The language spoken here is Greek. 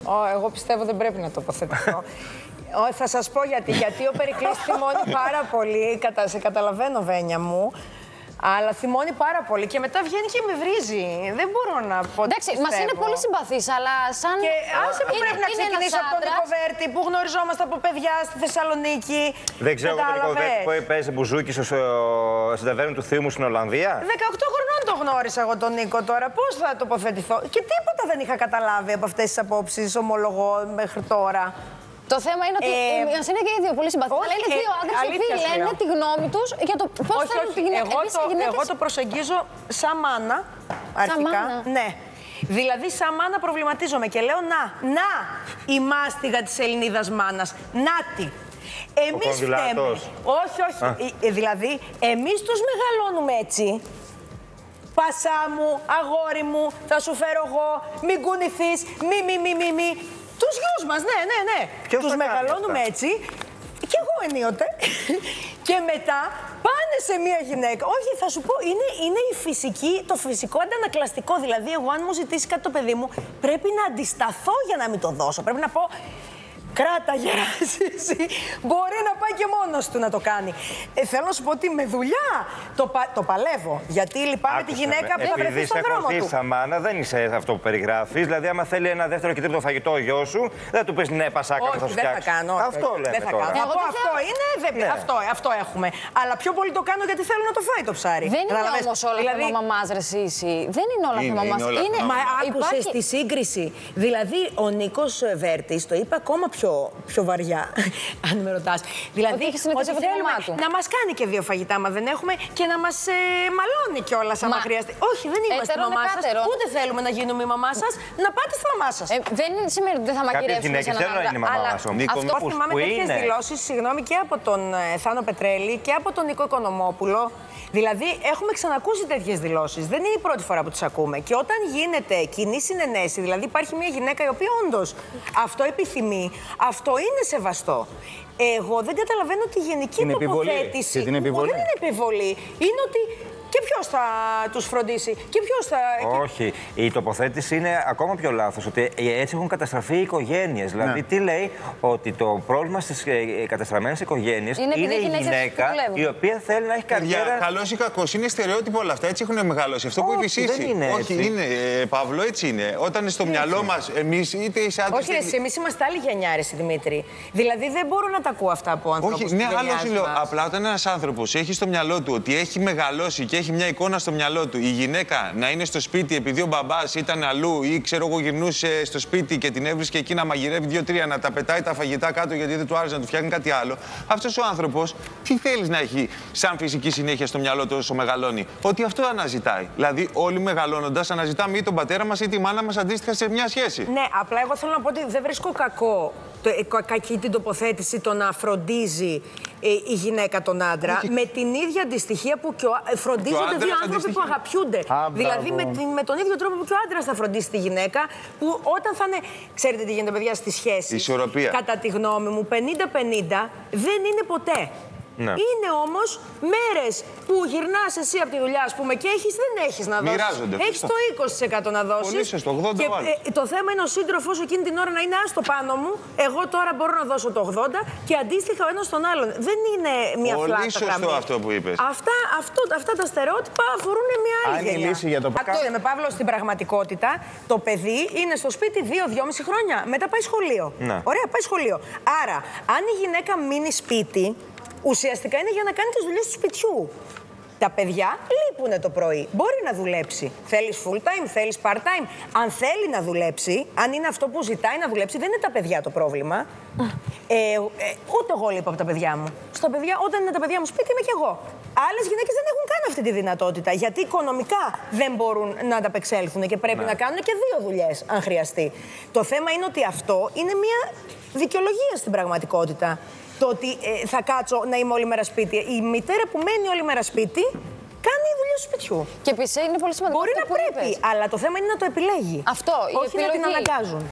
Εγώ πιστεύω δεν πρέπει να τοποθετηθώ. Θα σας πω γιατί. Γιατί ο Περικλής θυμώνει πάρα πολύ. Σε καταλαβαίνω, Βένια μου. Αλλά θυμώνει πάρα πολύ και μετά βγαίνει και με βρίζει. Δεν μπορώ να πω. Εντάξει, μας είναι πολύ συμπαθής, αλλά σαν. Και άσε που πρέπει να ξεκινήσω από τον Νίκο Βέρτη που γνωριζόμαστε από παιδιά στη Θεσσαλονίκη. Δεν ξέρω εγώ τον Νίκο Βέρτη που παίζει μπουζούκι στην ταβέρνα του θείου μου στην Ολλανδία. 18 χρονών το γνώρισα εγώ τον Νίκο τώρα. Πώς θα τοποθετηθώ? Και τίποτα δεν είχα καταλάβει από αυτές τις απόψεις, ομολογώ μέχρι τώρα. Το θέμα είναι ότι μας είναι και οι δύο πολύ συμπαθείς. Αλλά είναι δύο άντρες οι οποίοι λένε τη γνώμη τους για το πώς θέλουν τη γυναίκα. Εγώ το προσεγγίζω σαν μάνα, αρχικά. Ναι. Δηλαδή, σαν μάνα προβληματίζομαι και λέω να η μάστιγα της Ελληνίδας μάνας. Νάτι. Εμείς φταίμε. Όχι. Δηλαδή, εμείς τους μεγαλώνουμε έτσι. Πασά μου, αγόρι μου, θα σου φέρω εγώ, μην κουνηθείς, μη. Τους γιους μας, ναι. Τους μεγαλώνουμε έτσι. Κι εγώ ενίοτε. Και μετά πάνε σε μια γυναίκα. Όχι, θα σου πω, είναι το φυσικό αντανακλαστικό. Δηλαδή, εγώ αν μου ζητήσει κάτι το παιδί μου, πρέπει να αντισταθώ για να μην το δώσω. Πρέπει να πω, κράτα γεράσιση, μπορεί να πάει και μόνος του να το κάνει. Θέλω να σου πω ότι με δουλειά το παλεύω. Γιατί λυπάμαι τη γυναίκα που θα βρεθεί στον δρόμο του. Επειδή είσαι μάνα, δεν είσαι αυτό που περιγράφεις. Δηλαδή, άμα θέλει ένα δεύτερο και τρίτο φαγητό ο γιος σου, δεν του πεις ναι, πασάκα, θα σου φτιάξει. Δεν θα κάνω. Αυτό λέμε τώρα. Αυτό έχουμε. Αλλά πιο πολύ το κάνω γιατί θέλω να το φάει το ψάρι. Δεν είναι όμως όλα θέμα μαμάς, ρε Σύση. Δεν είναι όλα θέμα μαμάς. Μα άκουσες τη σύγκριση. Δηλαδή, ο Νίκος Βέρτης το είπε ακόμα πιο βαριά, αν με ρωτάς. Δηλαδή, ότι θέλουμε να μας κάνει και δύο φαγητά, άμα δεν έχουμε, και να μας μαλώνει κιόλας, άμα χρειάζεται. Όχι, δεν είμαστε η μαμά σας, ούτε θέλουμε να γίνουμε η μαμά σας, να πάτε στη μαμά σας. Δεν σημαίνει ότι δεν θα μαγειρεύσουμε σε έναν άντρα. Είναι η μαμά μας, αυτό θυμάμαι τέτοιες δηλώσεις, συγγνώμη, και από τον Θάνο Πετρέλη και από τον Νίκο Οικονομόπουλο. Δηλαδή, έχουμε ξανακούσει τέτοιες δηλώσεις. Δεν είναι η πρώτη φορά που τις ακούμε. Και όταν γίνεται κοινή συνενέση, δηλαδή υπάρχει μια γυναίκα η οποία όντως αυτό επιθυμεί, αυτό είναι σεβαστό. Εγώ δεν καταλαβαίνω τη γενική τοποθέτηση. Δεν είναι επιβολή. Είναι ότι. Και ποιος θα τους φροντίσει, και ποιος θα. Όχι. Η τοποθέτηση είναι ακόμα πιο λάθος. Ότι έτσι έχουν καταστραφεί οι οικογένειες. Δηλαδή, τι λέει, ότι το πρόβλημα στις καταστραμμένες οικογένειες είναι η γυναίκα η οποία θέλει να έχει καριέρα. Καλός ή κακός, είναι στερεότυπο όλα αυτά. Έτσι έχουν μεγαλώσει. Αυτό που είπε η Σύση. Όχι, είναι, Παύλο, έτσι είναι. Όταν είναι στο μυαλό μας, εμείς είτε είσαι άντρας. Όχι, εμείς είμαστε άλλη γενιά, ρε Δημήτρη. Δηλαδή, δεν μπορώ να τα ακούω αυτά από ανθρώπους. Όχι, ναι, άλλο σου λέω. Απλά όταν ένας άνθρωπος έχει στο μυαλό του ότι έχει μεγαλώσει και έχει μια εικόνα στο μυαλό του, η γυναίκα να είναι στο σπίτι επειδή ο μπαμπάς ήταν αλλού ή ξέρω εγώ γυρνούσε στο σπίτι και την έβρισκε εκεί να μαγειρεύει 2-3, να τα πετάει τα φαγητά κάτω γιατί δεν του άρεσε να του φτιάχνει κάτι άλλο. Αυτός ο άνθρωπος τι θέλεις να έχει σαν φυσική συνέχεια στο μυαλό του όσο μεγαλώνει? Ότι αυτό αναζητάει. Δηλαδή, όλοι μεγαλώνοντας αναζητάμε ή τον πατέρα μας ή τη μάνα μας αντίστοιχα σε μια σχέση. Ναι, απλά εγώ θέλω να πω ότι δεν βρίσκω κακή την τοποθέτηση το να φροντίζει η γυναίκα τον άντρα με την ίδια αντιστοιχεία που και φροντίζονται δύο άνθρωποι που αγαπιούνται. Δηλαδή με τον ίδιο τρόπο που και ο άντρας θα φροντίσει τη γυναίκα, που όταν θα είναι. Ξέρετε τι γίνεται, παιδιά, στις σχέσεις. Ισορροπία. Κατά τη γνώμη μου, 50-50 δεν είναι ποτέ. Ναι. Είναι όμως μέρες που γυρνάς εσύ από τη δουλειά, ας πούμε, και δεν έχεις να δώσεις. Έχεις το 20% να δώσεις. Πολύ σωστό, 80%. Και το θέμα είναι ο σύντροφος εκείνη την ώρα να είναι άστο πάνω μου. Εγώ τώρα μπορώ να δώσω το 80% και αντίστοιχα ο ένας τον άλλον. Δεν είναι μια φλάτα γραμμή. Πολύ σωστό αυτό που είπες. Αυτά τα στερεότυπα αφορούν μια άλλη γενιά. Λύση για το με Παύλο, στην πραγματικότητα, το παιδί είναι στο σπίτι 2-2,5 χρόνια. Μετά πάει σχολείο. Ναι. Ωραία, πάει σχολείο. Άρα, αν η γυναίκα μείνει σπίτι, ουσιαστικά είναι για να κάνει τις δουλειές του σπιτιού. Τα παιδιά λείπουνε το πρωί. Μπορεί να δουλέψει. Θέλεις full time, θέλεις part time. Αν θέλει να δουλέψει, αν είναι αυτό που ζητάει να δουλέψει, δεν είναι τα παιδιά το πρόβλημα. Ούτε εγώ λείπω από τα παιδιά μου. Όταν είναι τα παιδιά μου σπίτι, είμαι κι εγώ. Άλλες γυναίκες δεν έχουν καν αυτή τη δυνατότητα. Γιατί οικονομικά δεν μπορούν να ανταπεξέλθουν και πρέπει να κάνουν και δύο δουλειές, αν χρειαστεί. Το θέμα είναι ότι αυτό είναι μια δικαιολογία στην πραγματικότητα. Το ότι θα κάτσω να είμαι όλη μέρα σπίτι. Η μητέρα που μένει όλη μέρα σπίτι κάνει δουλειά του σπιτιού. Και επίσης είναι πολύ σημαντικό. Μπορεί να πρέπει, αλλά το θέμα είναι να το επιλέγει. Αυτό, όχι να την αναγκάζουν.